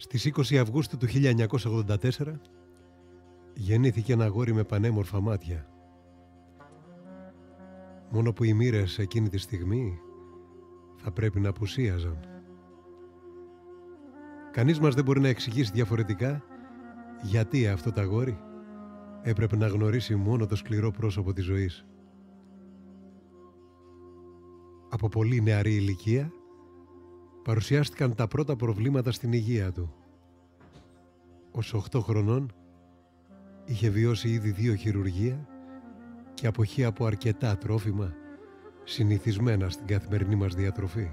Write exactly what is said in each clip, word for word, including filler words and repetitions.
Στις είκοσι Αυγούστου του χίλια εννιακόσια ογδόντα τέσσερα γεννήθηκε ένα αγόρι με πανέμορφα μάτια. Μόνο που οι μοίρες εκείνη τη στιγμή θα πρέπει να απουσίαζαν. Κανείς μας δεν μπορεί να εξηγήσει διαφορετικά γιατί αυτό το αγόρι έπρεπε να γνωρίσει μόνο το σκληρό πρόσωπο της ζωής. Από πολύ νεαρή ηλικία παρουσιάστηκαν τα πρώτα προβλήματα στην υγεία του. Ως οκτώ χρονών είχε βιώσει ήδη δύο χειρουργεία και αποχή από αρκετά τρόφιμα συνηθισμένα στην καθημερινή μας διατροφή.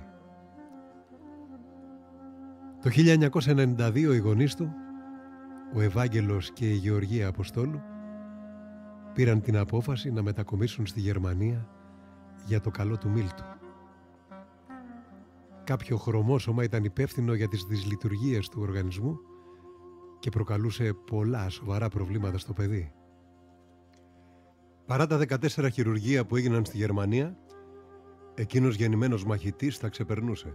Το χίλια εννιακόσια ενενήντα δύο οι γονείς του, ο Ευάγγελος και η Γεωργία Αποστόλου, πήραν την απόφαση να μετακομίσουν στη Γερμανία για το καλό του Μίλτου. Κάποιο χρωμόσωμα ήταν υπεύθυνο για τις δυσλειτουργίες του οργανισμού και προκαλούσε πολλά σοβαρά προβλήματα στο παιδί. Παρά τα δεκατέσσερα χειρουργεία που έγιναν στη Γερμανία, εκείνος γεννημένος μαχητής τα ξεπερνούσε.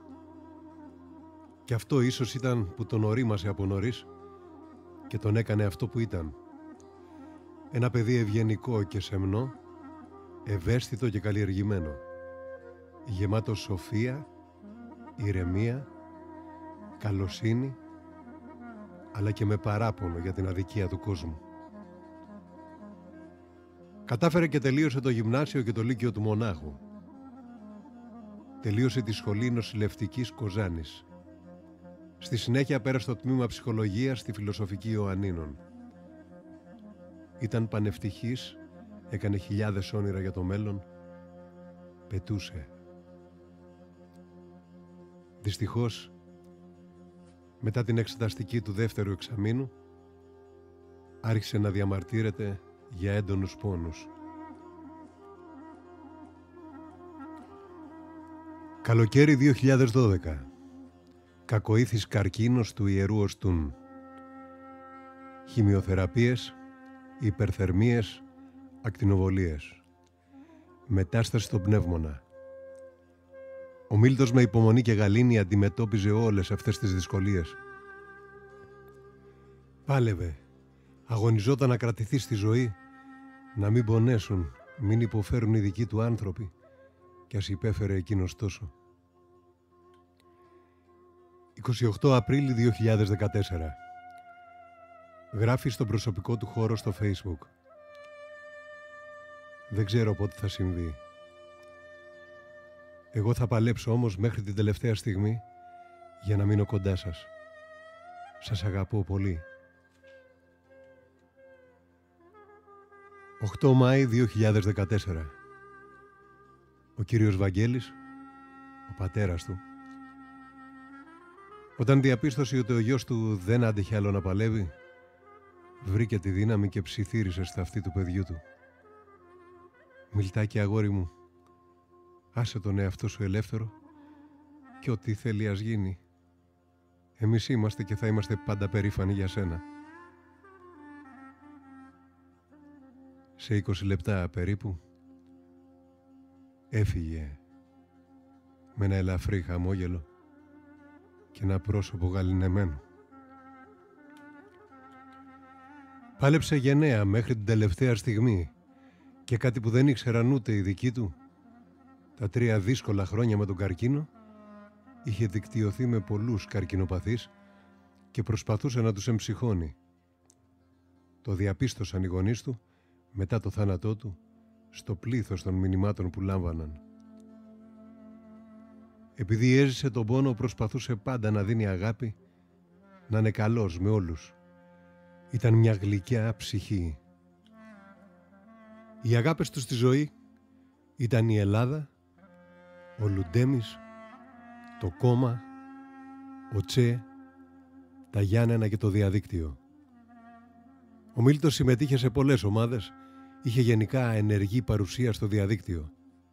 Και αυτό ίσως ήταν που τον ορίμασε από νωρίς και τον έκανε αυτό που ήταν. Ένα παιδί ευγενικό και σεμνό, ευαίσθητο και καλλιεργημένο, γεμάτο σοφία, ηρεμία, καλοσύνη, αλλά και με παράπονο για την αδικία του κόσμου. Κατάφερε και τελείωσε το γυμνάσιο και το λύκειο του Μονάχου. Τελείωσε τη σχολή νοσηλευτικής Κοζάνης. Στη συνέχεια πέρασε το τμήμα ψυχολογίας στη Φιλοσοφική Ιωαννίνων. Ήταν πανευτυχής, έκανε χιλιάδες όνειρα για το μέλλον, πετούσε. Δυστυχώς, μετά την εξεταστική του δεύτερου εξαμήνου, άρχισε να διαμαρτύρεται για έντονους πόνους. Καλοκαίρι δύο χιλιάδες δώδεκα. Κακοήθης καρκίνος του ιερού οστούν. Χημειοθεραπείες, υπερθερμίες, ακτινοβολίες. Μετάσταση στον πνεύμονα. Ο Μίλτος με υπομονή και γαλήνη αντιμετώπιζε όλες αυτές τις δυσκολίες. Πάλευε, αγωνιζόταν να κρατηθεί στη ζωή, να μην πονέσουν, μην υποφέρουν οι δικοί του άνθρωποι, κι ας υπέφερε εκείνος τόσο. εικοστή ογδόη Απρίλη δύο χιλιάδες δεκατέσσερα. Γράφει στον προσωπικό του χώρο στο Facebook. Δεν ξέρω πότε θα συμβεί. Εγώ θα παλέψω όμως μέχρι την τελευταία στιγμή για να μείνω κοντά σας. Σας αγαπώ πολύ. οκτώ Μάη δύο χιλιάδες δεκατέσσερα. Ο κύριος Βαγγέλης, ο πατέρας του, όταν διαπίστωσε ότι ο γιος του δεν άντεχε άλλο να παλεύει, βρήκε τη δύναμη και ψιθύρισε στα αυτή του παιδιού του. Μιλτάκι αγόρι μου, άσε τον εαυτό σου ελεύθερο και ό,τι θέλει ας γίνει. Εμείς είμαστε και θα είμαστε πάντα περήφανοι για σένα. Σε είκοσι λεπτά περίπου έφυγε με ένα ελαφρύ χαμόγελο και ένα πρόσωπο γαληνεμένο. Πάλεψε γενναία μέχρι την τελευταία στιγμή και κάτι που δεν ήξεραν ούτε οι δικοί του, τα τρία δύσκολα χρόνια με τον καρκίνο, είχε δικτυωθεί με πολλούς καρκινοπαθείς και προσπαθούσε να τους εμψυχώνει. Το διαπίστωσαν οι γονείς του μετά το θάνατό του στο πλήθος των μηνυμάτων που λάμβαναν. Επειδή έζησε τον πόνο, προσπαθούσε πάντα να δίνει αγάπη, να είναι καλός με όλους. Ήταν μια γλυκιά ψυχή. Οι αγάπες του στη ζωή ήταν η Ελλάδα, ο Λουντέμις, το κόμμα, ο Τσε, τα Γιάννενα και το διαδίκτυο. Ο Μίλτος συμμετείχε σε πολλές ομάδες, είχε γενικά ενεργή παρουσία στο διαδίκτυο.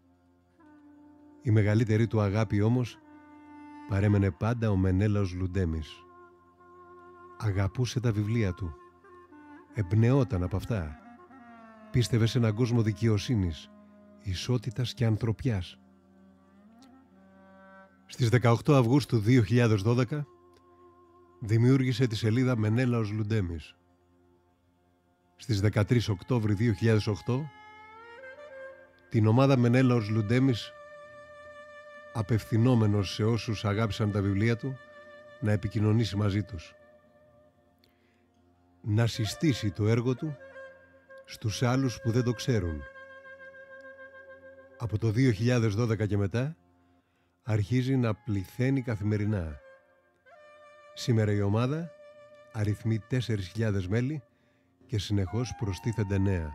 Η μεγαλύτερη του αγάπη όμως παρέμενε πάντα ο Μενέλαος Λουντέμις. Αγαπούσε τα βιβλία του, εμπνεόταν από αυτά, πίστευε σε έναν κόσμο δικαιοσύνης, ισότητας και ανθρωπιάς. Στις δεκαοκτώ Αυγούστου δύο χιλιάδες δώδεκα δημιούργησε τη σελίδα Μενέλαος Λουντέμης. Στις δεκατρείς Οκτώβρη δύο χιλιάδες οκτώ, την ομάδα Μενέλαος Λουντέμης, απευθυνόμενος σε όσους αγάπησαν τα βιβλία του, να επικοινωνήσει μαζί τους. Να συστήσει το έργο του στους άλλους που δεν το ξέρουν. Από το δύο χιλιάδες δώδεκα και μετά αρχίζει να πληθαίνει καθημερινά. Σήμερα η ομάδα αριθμεί τέσσερις χιλιάδες μέλη και συνεχώς προστίθενται νέα.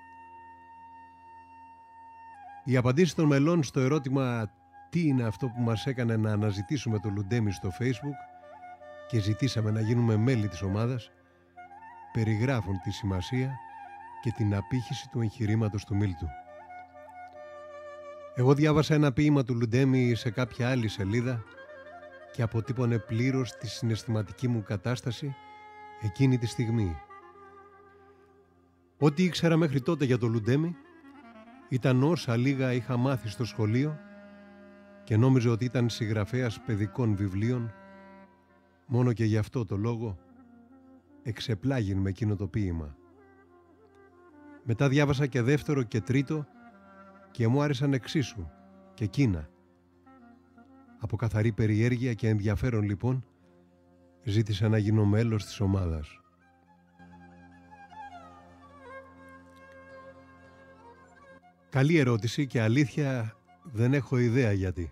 Οι απαντήσεις των μελών στο ερώτημα τι είναι αυτό που μας έκανε να αναζητήσουμε το Λουντέμι στο Facebook και ζητήσαμε να γίνουμε μέλη της ομάδας, περιγράφουν τη σημασία και την απήχηση του εγχειρήματος του Μίλτου. Εγώ διάβασα ένα ποίημα του Λουντέμι σε κάποια άλλη σελίδα και αποτύπωνε πλήρως τη συναισθηματική μου κατάσταση εκείνη τη στιγμή. Ό,τι ήξερα μέχρι τότε για το Λουντέμι ήταν όσα λίγα είχα μάθει στο σχολείο και νόμιζα ότι ήταν συγγραφέας παιδικών βιβλίων, μόνο και γι' αυτό το λόγο εξεπλάγιν με εκείνο το ποίημα. Μετά διάβασα και δεύτερο και τρίτο και μου άρεσαν εξίσου και εκείνα. Από καθαρή περιέργεια και ενδιαφέρον λοιπόν ζήτησα να γίνω μέλος της ομάδας. Καλή ερώτηση και αλήθεια δεν έχω ιδέα γιατί.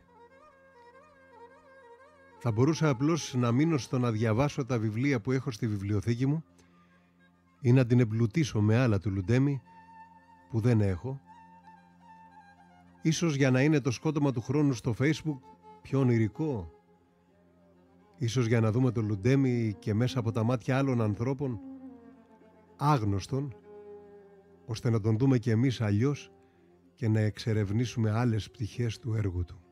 Θα μπορούσα απλώς να μείνω στο να διαβάσω τα βιβλία που έχω στη βιβλιοθήκη μου ή να την εμπλουτίσω με άλλα του Λουντέμι που δεν έχω. Ίσως για να είναι το σκότωμα του χρόνου στο Facebook πιο ονειρικό. Ίσως για να δούμε το Λουντέμι και μέσα από τα μάτια άλλων ανθρώπων, άγνωστον, ώστε να τον δούμε και εμείς αλλιώς και να εξερευνήσουμε άλλες πτυχές του έργου του.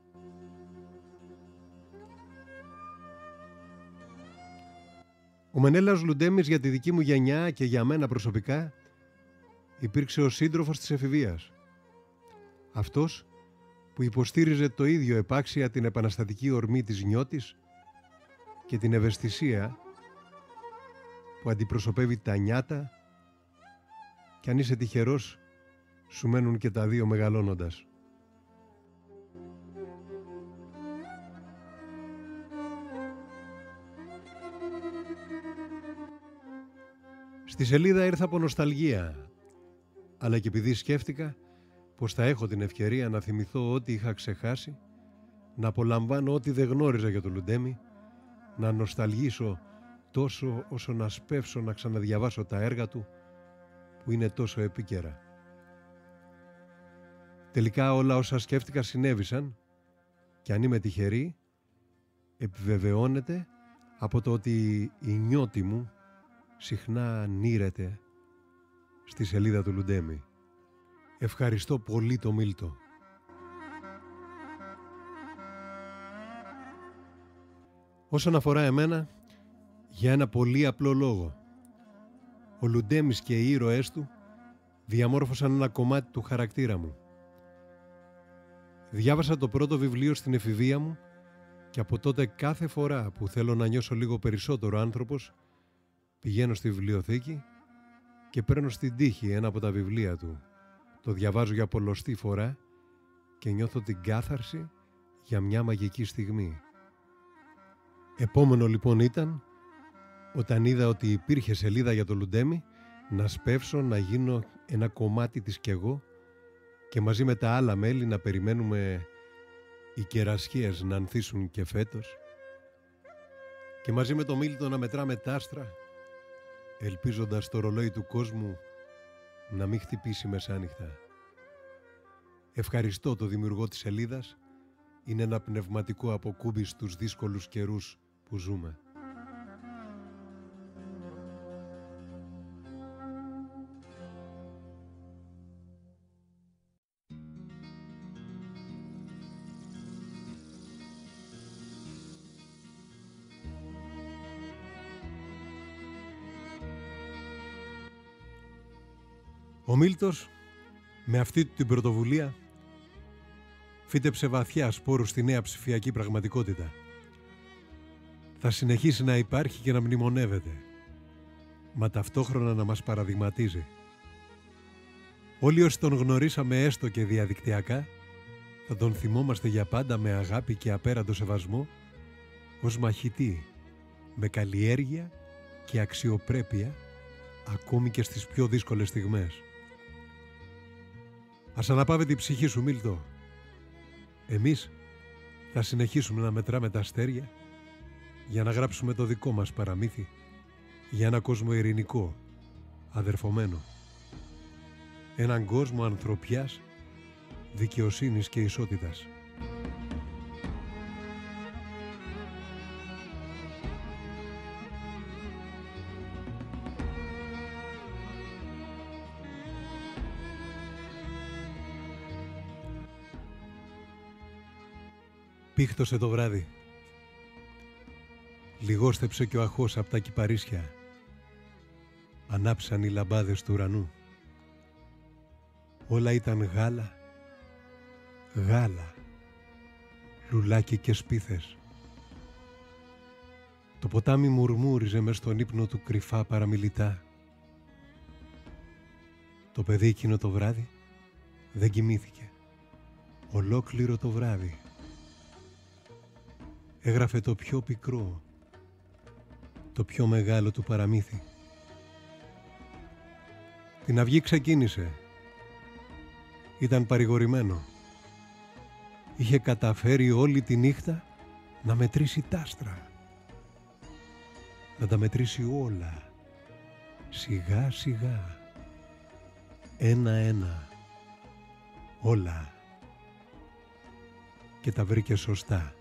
Ο Μενέλαος Λουντέμης για τη δική μου γενιά και για μένα προσωπικά υπήρξε ο σύντροφος της εφηβείας. Αυτός που υποστήριζε το ίδιο επάξια την επαναστατική ορμή της νιώτης και την ευαισθησία που αντιπροσωπεύει τα νιάτα, και αν είσαι τυχερός σου μένουν και τα δύο μεγαλώνοντας. Στη σελίδα ήρθα από νοσταλγία, αλλά και επειδή σκέφτηκα πως θα έχω την ευκαιρία να θυμηθώ ό,τι είχα ξεχάσει, να απολαμβάνω ό,τι δεν γνώριζα για το Λουντέμι, να νοσταλγήσω τόσο όσο να σπεύσω να ξαναδιαβάσω τα έργα του που είναι τόσο επίκαιρα. Τελικά όλα όσα σκέφτηκα συνέβησαν και αν είμαι τυχερή επιβεβαιώνεται από το ότι η νιώτη μου συχνά νήρεται στη σελίδα του Λουντέμι. Ευχαριστώ πολύ το Μίλτο. Όσον αφορά εμένα, για ένα πολύ απλό λόγο. Ο Λουντέμις και οι ήρωές του διαμόρφωσαν ένα κομμάτι του χαρακτήρα μου. Διάβασα το πρώτο βιβλίο στην εφηβεία μου και από τότε κάθε φορά που θέλω να νιώσω λίγο περισσότερο άνθρωπος, πηγαίνω στη βιβλιοθήκη και παίρνω στην τύχη ένα από τα βιβλία του. Το διαβάζω για πολλοστή φορά και νιώθω την κάθαρση για μια μαγική στιγμή. Επόμενο λοιπόν ήταν, όταν είδα ότι υπήρχε σελίδα για το Λουντέμι, να σπεύσω να γίνω ένα κομμάτι της κι εγώ και μαζί με τα άλλα μέλη να περιμένουμε οι κερασιές να ανθίσουν και φέτος και μαζί με το Μίλτο να μετράμε τ' άστρα, ελπίζοντας το ρολόι του κόσμου να μην χτυπήσει μεσάνυχτα. Ευχαριστώ το δημιουργό της σελίδας, είναι ένα πνευματικό αποκούμπι στους δύσκολους καιρούς που ζούμε. Ο Μίλτος με αυτή την πρωτοβουλία φύτεψε βαθιά σπόρους στη νέα ψηφιακή πραγματικότητα. Θα συνεχίσει να υπάρχει και να μνημονεύεται, μα ταυτόχρονα να μας παραδειγματίζει. Όλοι όσοι τον γνωρίσαμε έστω και διαδικτυακά, θα τον θυμόμαστε για πάντα με αγάπη και απέραντο σεβασμό, ως μαχητή, με καλλιέργεια και αξιοπρέπεια, ακόμη και στις πιο δύσκολες στιγμές. Ας αναπαύει την ψυχή σου, Μίλτο. Εμείς θα συνεχίσουμε να μετράμε τα αστέρια για να γράψουμε το δικό μας παραμύθι για ένα κόσμο ειρηνικό, αδερφωμένο. Έναν κόσμο ανθρωπιάς, δικαιοσύνης και ισότητας. Πήχτωσε το βράδυ. Λιγόστεψε και ο αχός απ' τα κυπαρίσια. Ανάψαν οι λαμπάδες του ουρανού. Όλα ήταν γάλα, γάλα, λουλάκι και σπίθες. Το ποτάμι μουρμούριζε μες στον ύπνο του κρυφά παραμιλητά. Το παιδί εκείνο το βράδυ δεν κοιμήθηκε. Ολόκληρο το βράδυ. Έγραφε το πιο πικρό, το πιο μεγάλο του παραμύθι. Την αυγή ξεκίνησε. Ήταν παρηγορημένο. Είχε καταφέρει όλη τη νύχτα να μετρήσει τ' άστρα. Να τα μετρήσει όλα. Σιγά σιγά. Ένα-ένα. Όλα. Και τα βρήκε σωστά.